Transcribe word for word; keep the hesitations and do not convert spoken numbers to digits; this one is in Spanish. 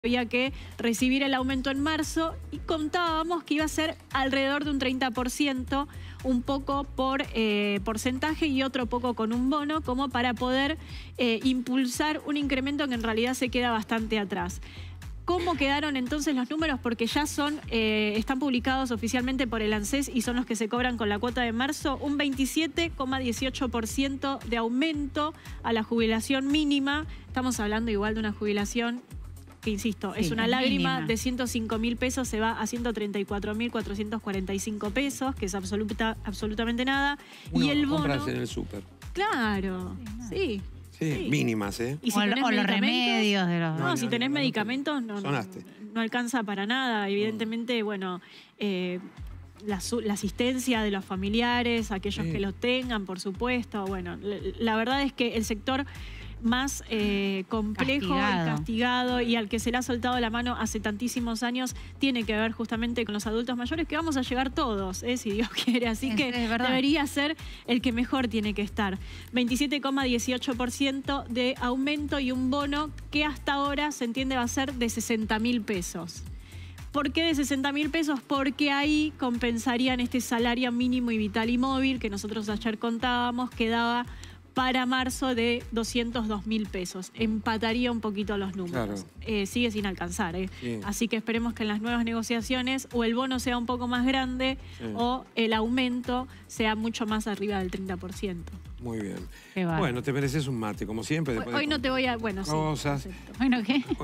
había que recibir el aumento en marzo y contábamos que iba a ser alrededor de un treinta por ciento, un poco por eh, porcentaje y otro poco con un bono, como para poder eh, impulsar un incremento que en realidad se queda bastante atrás. ¿Cómo quedaron entonces los números? Porque ya son, eh, están publicados oficialmente por el ANSES y son los que se cobran con la cuota de marzo, un veintisiete coma dieciocho por ciento de aumento a la jubilación mínima. Estamos hablando igual de una jubilación que, insisto, sí, es una lágrima mínima. De ciento cinco mil pesos se va a ciento treinta y cuatro mil cuatrocientos cuarenta y cinco pesos, que es absoluta, absolutamente nada. Uno y el bono... compras en el súper. Claro, sí. Sí, sí, mínimas, ¿eh? Y si o, o los remedios de los... No, no si no, tenés no, medicamentos, no, no, no alcanza para nada. Evidentemente, mm. bueno, eh, la, la asistencia de los familiares, aquellos sí. que los tengan, por supuesto. Bueno, la, la verdad es que el sector más eh, complejo castigado. y castigado y al que se le ha soltado la mano hace tantísimos años tiene que ver justamente con los adultos mayores, que vamos a llegar todos, ¿eh? Si Dios quiere. Así es, que es debería ser el que mejor tiene que estar. veintisiete coma dieciocho por ciento de aumento y un bono que hasta ahora se entiende va a ser de sesenta mil pesos. ¿Por qué de sesenta mil pesos? Porque ahí compensarían este salario mínimo y vital y móvil que nosotros ayer contábamos que daba para marzo de doscientos dos mil pesos. Empataría un poquito los números. Claro. Eh, sigue sin alcanzar. ¿eh? Sí. Así que esperemos que en las nuevas negociaciones o el bono sea un poco más grande sí. o el aumento sea mucho más arriba del treinta por ciento. Muy bien. Bueno, te mereces un mate, como siempre. Hoy, hoy no te voy a... Bueno, cosas. sí. Bueno, ¿qué?